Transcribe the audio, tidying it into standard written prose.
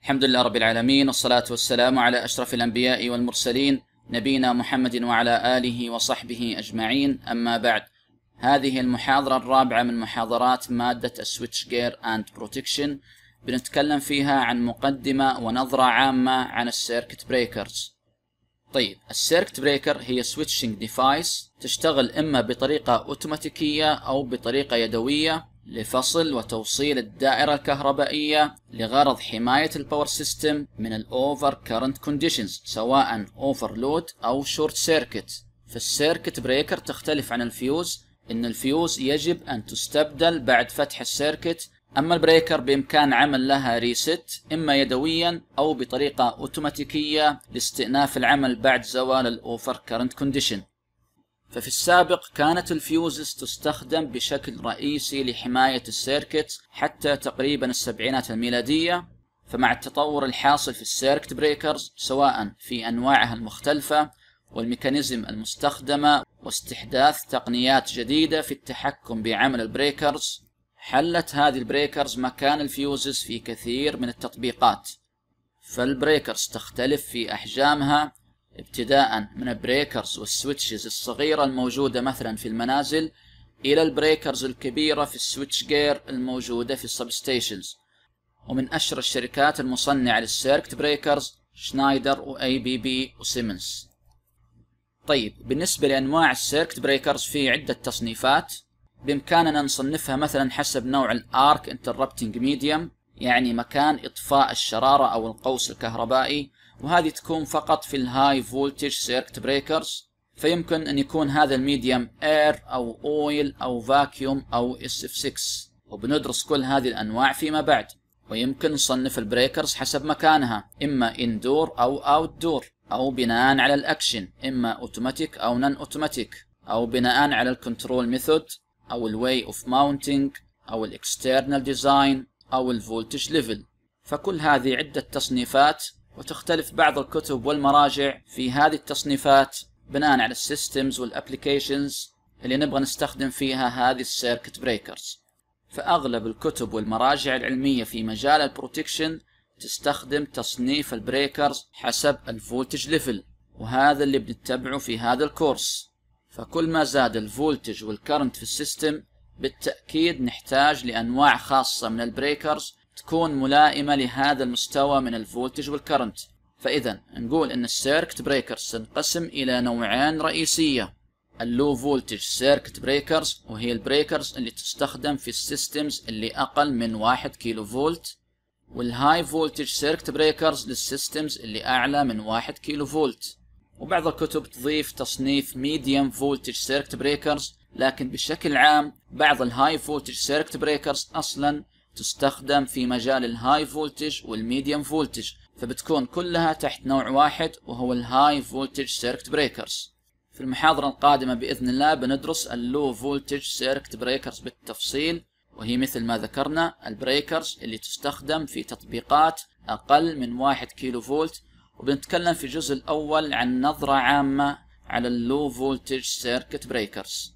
الحمد لله رب العالمين، والصلاة والسلام على أشرف الأنبياء والمرسلين نبينا محمد وعلى آله وصحبه أجمعين. أما بعد، هذه المحاضرة الرابعة من محاضرات مادة السويتش جير أند بروتكشن. بنتكلم فيها عن مقدمة ونظرة عامة عن السيركت بريكرز. طيب، السيركت بريكر هي سويتشنج ديفايس تشتغل إما بطريقة أوتوماتيكية أو بطريقة يدوية لفصل وتوصيل الدائرة الكهربائية لغرض حماية الباور سيستم من الأوفر كارنت كونديشنز، سواء أوفرلود أو شورت سيركت. فالسيركت بريكر تختلف عن الفيوز، إن الفيوز يجب أن تستبدل بعد فتح السيركت، أما البريكر بإمكان عمل لها ريست إما يدويا أو بطريقة أوتوماتيكية لاستئناف العمل بعد زوال الأوفر كارنت كونديشن. ففي السابق كانت الفيوزز تستخدم بشكل رئيسي لحماية السيركت حتى تقريبا السبعينات الميلادية. فمع التطور الحاصل في السيركت بريكرز سواء في أنواعها المختلفة والميكانيزم المستخدمة واستحداث تقنيات جديدة في التحكم بعمل البريكرز، حلت هذه البريكرز مكان الفيوزز في كثير من التطبيقات. فالبريكرز تختلف في أحجامها، ابتداء من البريكرز والسويتشز الصغيرة الموجودة مثلا في المنازل إلى البريكرز الكبيرة في السويتش جير الموجودة في السبستيشنز. ومن أشهر الشركات المصنعة للسيركت بريكرز شنايدر وأي بي بي وسيمنز. طيب، بالنسبة لأنواع السيركت بريكرز في عدة تصنيفات، بإمكاننا نصنفها مثلا حسب نوع الارك انتربتنج ميديوم، يعني مكان إطفاء الشرارة أو القوس الكهربائي، وهذه تكون فقط في الهاي فولتج سيركت بريكرز. فيمكن أن يكون هذا الميديوم اير أو اويل أو فاكيوم أو SF6، وبندرس كل هذه الأنواع فيما بعد. ويمكن نصنف البريكرز حسب مكانها، إما اندور أو اوتدور، أو بناء على الأكشن، إما اوتوماتيك أو نون اوتوماتيك، أو بناء على الكنترول ميثود أو الواي اوف ماونتنج أو الاكسترنال ديزاين أو الفولتج ليفل. فكل هذه عدة تصنيفات، وتختلف بعض الكتب والمراجع في هذه التصنيفات بناء على السيستمز والابليكيشنز اللي نبغى نستخدم فيها هذه السيركت بريكرز. فأغلب الكتب والمراجع العلمية في مجال البروتكشن تستخدم تصنيف البريكرز حسب الفولتج ليفل، وهذا اللي بنتبعه في هذا الكورس. فكل ما زاد الفولتج والكرنت في السيستم بالتأكيد نحتاج لأنواع خاصة من البريكرز تكون ملائمة لهذا المستوى من الفولتج والكرنت. فإذا نقول إن السيركت بريكرز تنقسم إلى نوعين رئيسية: اللو فولتج سيركت بريكرز، وهي البريكرز اللي تستخدم في السيستمز اللي أقل من 1 كيلو فولت، والهاي فولتج سيركت بريكرز للسيستمز اللي أعلى من 1 كيلو فولت. وبعض الكتب تضيف تصنيف ميديوم فولتج سيركت بريكرز، لكن بشكل عام بعض الهاي فولتج سيركت بريكرز أصلا تستخدم في مجال الهاي فولتج والميديوم فولتج، فبتكون كلها تحت نوع واحد وهو الهاي فولتج سيركت بريكرز. في المحاضرة القادمة بإذن الله بندرس اللو فولتج سيركت بريكرز بالتفصيل، وهي مثل ما ذكرنا البريكرز اللي تستخدم في تطبيقات أقل من 1 كيلو فولت. وبنتكلم في الجزء الأول عن نظرة عامة على اللو فولتج سيركت بريكرز.